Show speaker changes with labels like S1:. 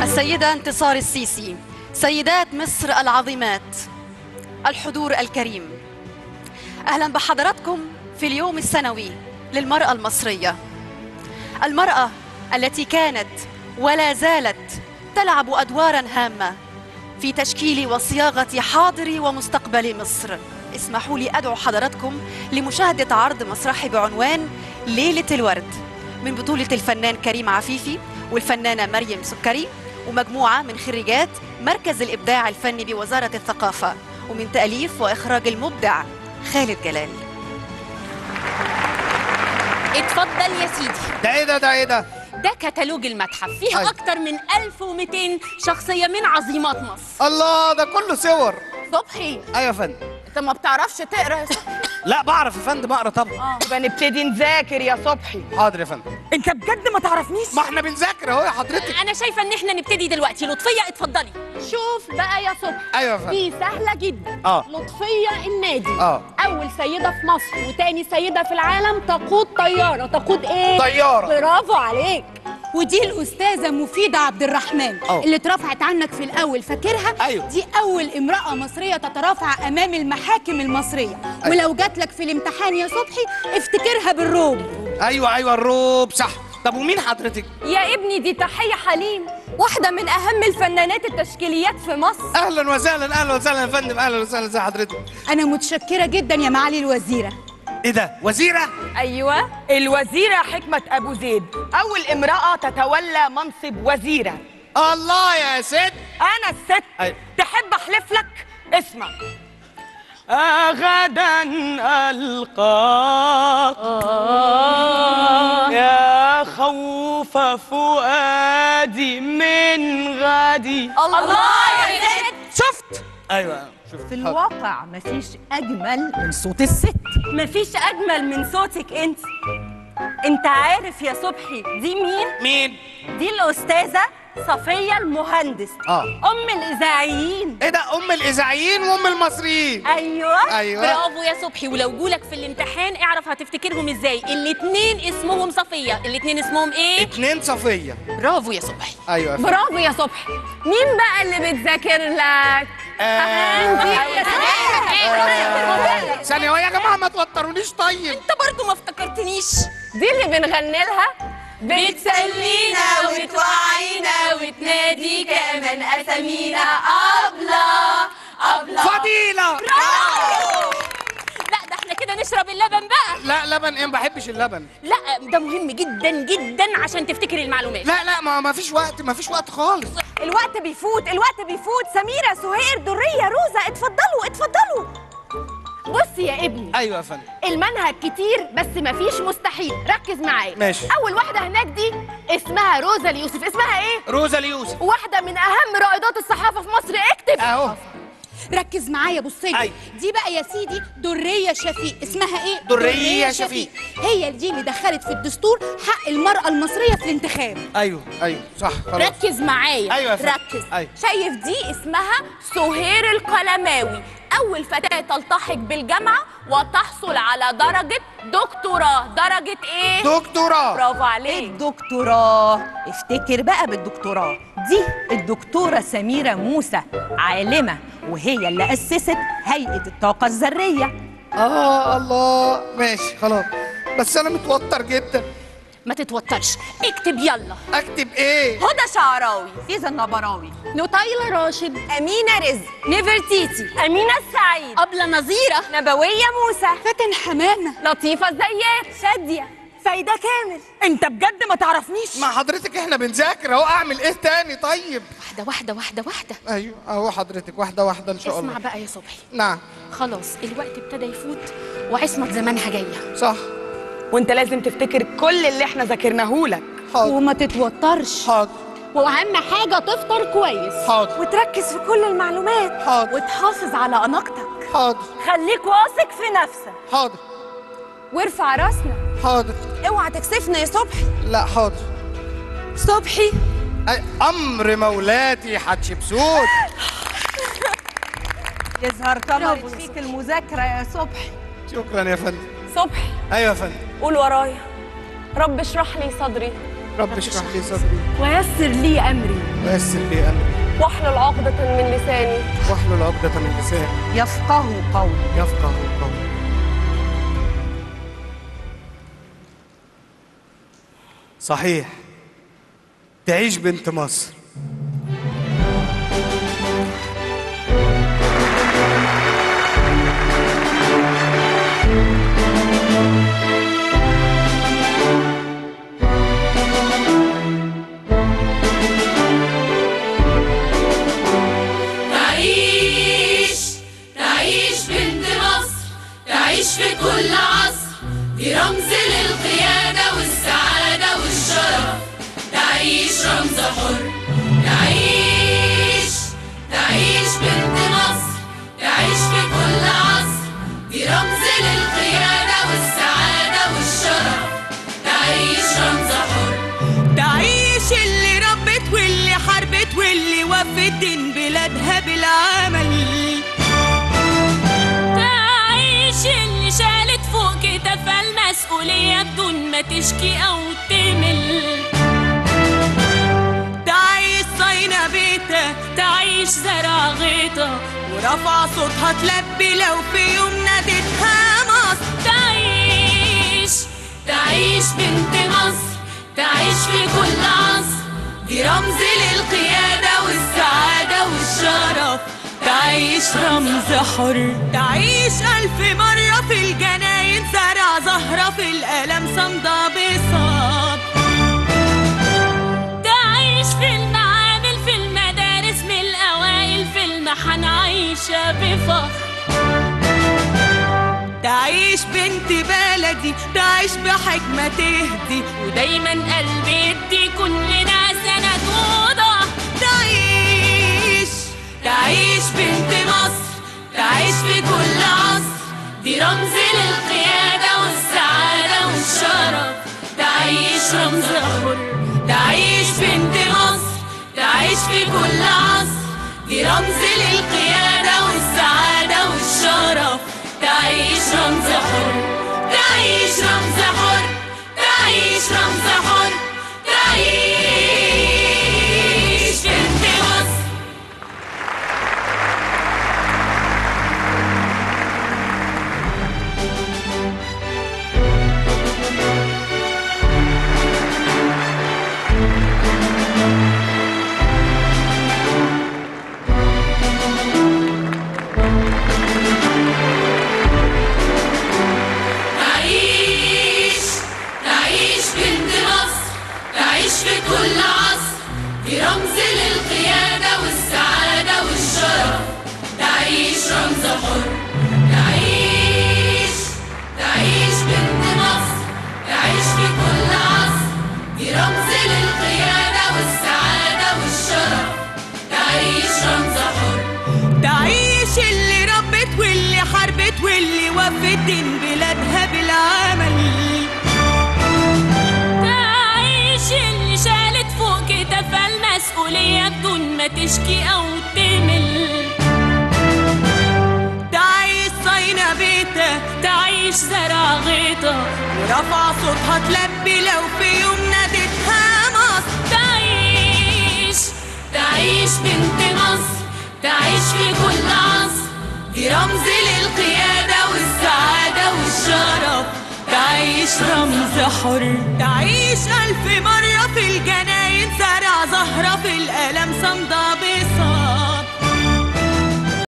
S1: السيدة انتصار السيسي، سيدات مصر العظيمات، الحضور الكريم، أهلا بحضراتكم في اليوم السنوي للمرأة المصرية، المرأة التي كانت ولا زالت تلعب أدواراً هامة في تشكيل وصياغة حاضر ومستقبل مصر. اسمحوا لي أدعو حضراتكم لمشاهدة عرض مسرحي بعنوان ليلة الورد من بطولة الفنان كريم عفيفي والفنانة مريم سكري ومجموعة من خريجات مركز الإبداع الفني بوزارة الثقافة، ومن تأليف وإخراج المبدع خالد جلال.
S2: اتفضل يا سيدي.
S3: ده ايه ده؟
S2: ده كتالوج المتحف، فيه أكتر من 1200 شخصية من عظيمات مصر.
S3: الله، ده كله صور.
S4: صبحي،
S3: ايوه يا فندم.
S4: انت ما بتعرفش تقرا يا صبحي؟
S3: لا بعرف يا فندم، اقرا طبعا.
S4: يبقى نبتدي نذاكر يا صبحي.
S3: حاضر يا فندم.
S4: انت بجد ما تعرفنيش؟
S3: ما احنا بنذاكر اهو يا حضرتك.
S2: أنا شايفة إن إحنا نبتدي دلوقتي. لطفية اتفضلي.
S5: شوف بقى يا صبحي.
S3: ايوه يا فندم.
S5: دي سهلة جدا.
S3: اه
S5: لطفية النادي.
S3: أول
S5: سيدة في مصر وتاني سيدة في العالم تقود طيارة. تقود ايه؟
S3: طيارة.
S5: برافو عليك.
S6: ودي الأستاذة مفيدة عبد الرحمن اللي اترفعت عنك في الأول، فاكرها؟
S3: أيوه.
S6: دي أول امرأة مصرية تترافع أمام المحاكم المصرية.
S3: أيوه.
S6: ولو جات لك في الامتحان يا صبحي افتكرها بالروب.
S3: ايوه الروب صح. طب ومين حضرتك؟
S5: يا ابني دي تحية حليم، واحدة من أهم الفنانات التشكيليات في مصر.
S3: اهلا وسهلا يا فندم، اهلا وسهلا. ازي حضرتك؟
S6: أنا متشكرة جدا يا معالي الوزيرة.
S3: ايه ده؟ وزيرة؟
S4: ايوه، الوزيرة حكمة ابو زيد، اول امرأة تتولى منصب وزيرة.
S3: الله يا ست.
S4: انا الست.
S3: أيوة.
S4: تحب احلف لك؟ اسمع. غدا القاك يا خوف فؤادي من غدي.
S5: الله يا ست.
S4: شفت؟
S3: ايوه
S7: في الواقع مفيش أجمل من صوت الست.
S5: مفيش أجمل من صوتك أنت. أنت عارف يا صبحي دي مين؟
S3: مين؟
S5: دي الأستاذة صفية المهندس. أم الإذاعيين.
S3: ايه ده؟ ام الاذاعيين وام المصريين.
S5: أيوه.
S2: برافو يا صبحي. ولو جولك في الامتحان اعرف هتفتكرهم ازاي. الاتنين اسمهم صفية. الاتنين اسمهم ايه؟
S3: 2 صفية.
S2: برافو يا صبحي.
S3: ايوه.
S5: برافو يا صبحي. مين بقى اللي بتذاكر لك؟
S3: ثانية يا جماعة، ما توترونيش. طيب
S2: انت برضو ما افتكرتنيش.
S5: دي اللي بنغني لها.
S2: بتسلينا وتوعينا وتنادي كمان اسامينا أبلة
S3: فضيلة.
S2: لا ده احنا كده نشرب اللبن بقى.
S3: لا لبن ايه؟ ما بحبش اللبن.
S2: لا ده مهم جدا جدا عشان تفتكر المعلومات.
S3: لا ما فيش وقت خالص.
S5: الوقت بيفوت. سميرة، سهير، درية، روزة، اتفضلوا. بص يا ابني،
S3: ايوه يا فندم.
S5: المنهج كتير بس مفيش مستحيل. ركز معايا.
S3: ماشي.
S5: اول واحده هناك دي اسمها روزا اليوسف. اسمها ايه؟
S3: روزا اليوسف.
S5: واحده من اهم رائدات الصحافه في مصر. اكتب
S3: اهو.
S6: ركز معايا، بصي.
S3: أيوة.
S6: دي بقى يا سيدي درية شفيق. اسمها ايه؟
S3: درية شفيق.
S6: هي دي اللي دخلت في الدستور حق المرأة المصرية في الانتخاب.
S3: ايوه صح. خلاص.
S2: ركز معايا.
S3: ايوه يا فندم.
S2: ركز.
S3: أيوة.
S5: شايف دي اسمها سهير القلماوي، اول فتاه تلتحق بالجامعه وتحصل على درجه دكتوراه. درجه ايه؟
S3: دكتوراه.
S5: برافو عليك.
S7: الدكتوراه، افتكر بقى بالدكتوراه. دي الدكتورة سميرة موسى، عالمة، وهي اللي أسست هيئة الطاقة الذرية.
S3: الله. ماشي خلاص، بس أنا متوتر جدا.
S2: ما تتوترش، اكتب يلا.
S3: أكتب إيه؟
S5: هدى شعراوي،
S7: فيزا النبراوي،
S5: نطيلة راشد، أمينة رزق، نفرتيتي، أمينة السعيد،
S2: أبلة نظيرة،
S5: نبوية موسى،
S6: فاتن حمامة،
S5: لطيفة الزيات، شادية، فايدة كامل.
S4: انت بجد ما تعرفنيش؟
S3: مع حضرتك احنا بنذاكر اهو. اعمل ايه تاني؟ طيب
S2: واحدة.
S3: ايوه اهو حضرتك، واحدة ان شاء الله.
S2: اسمع بقى يا صبحي.
S3: نعم.
S2: خلاص الوقت ابتدى يفوت وعصمت زمانها جاية.
S3: صح.
S4: وانت لازم تفتكر كل اللي احنا ذاكرناهولك.
S3: حاضر.
S6: وما تتوترش.
S3: حاضر.
S5: واهم حاجه تفطر كويس.
S3: حاضر.
S5: وتركز في كل المعلومات.
S3: حاضر.
S5: وتحافظ على اناقتك.
S3: حاضر.
S5: خليك واثق في نفسك.
S3: حاضر.
S5: وارفع راسنا.
S3: حاضر.
S5: اوعى تكسفنا يا صبحي.
S3: لا حاضر.
S5: صبحي،
S3: امر مولاتي حتشبسوت.
S7: يظهر طمرت فيك المذاكرة يا صبحي.
S3: شكرا يا فندم.
S5: صبحي
S3: ايوه يا فندم.
S5: قول ورايا. رب اشرح لي صدري
S3: رب اشرح لي صدري
S5: ويسر لي أمري
S3: ويسر لي امري
S5: واحلل عقدة من لساني
S3: واحلل عقدة من لساني
S7: يفقهوا قولي.
S3: يفقه قولي. صحيح، تعيش بنت مصر.
S8: تعيش بنت مصر، تعيش في كل عصر، دي رمز للقيادة والسعادة والشرف. تعيش رمز حر، تعيش بنت مصر، تعيش في كل عصر، دي رمز للقيادة والسعادة والشرف. تعيش رمز حر،
S7: تعيش اللي ربت واللي حاربت واللي وفت دين بلادها بالعمل.
S2: تعيش اللي شالت فوق كتافها المسؤولية بدون ما تشكي أو تمل.
S7: تعيش صاينة بيتها،
S2: تعيش زرع غيطة
S7: ورفع صوتها تلبي لو في يوم نادتها مصر.
S8: تعيش بنت مصر، تعيش في كل عصر، دي رمز للقيادة والسعادة والشرف.
S7: تعيش رمز حر، تعيش 1000 مرة في الجناين زرع زهرة في الألم صمدة بصاب.
S2: تعيش في المعامل في المدارس من الأوائل في المحن عايشة بفخر.
S7: تعيش بنت بلدي، تعيش بحكمة تهدي
S2: ودايما قلبي يدي كلنا سند وضع.
S8: تعيش بنت مصر، تعيش في كل عصر، دي رمز للقيادة والسعادة والشرف. تعيش رمز حر، تعيش بنت مصر، تعيش في كل عصر، دي رمز للقيادة والسعادة والشرف. تعيش رمز حر، تعيش رمز حر، تعيش رمز حر، تعيش بنت مصر. تعيش بنت مصر، تعيش في كل عصر، دي رمز للقيادة والسعادة والشرف. تعيش رمز حر، تعيش بنت مصر، تعيش في كل عصر، دي رمز للقيادة والسعادة والشرف. تعيش رمز حر،
S7: تعيش اللي ربت واللي حاربت واللي وفت دين بلادها بالعمل.
S2: تعيش اللي شالت فوق كتافها المسؤولية بدون ما تشكي أو تمل.
S7: تعيش صاينة بيتها،
S2: تعيش زرع غيطة
S7: ورفع صوتها تلبي لو في يوم نادتها مصر.
S8: تعيش بنت مصر، تعيش في كل عصر، دي رمز للقيادة والسعادة والشرف.
S7: تعيش رمز حر، تعيش 1000 مرة في الجناين زرع زهرة في الألم صمدة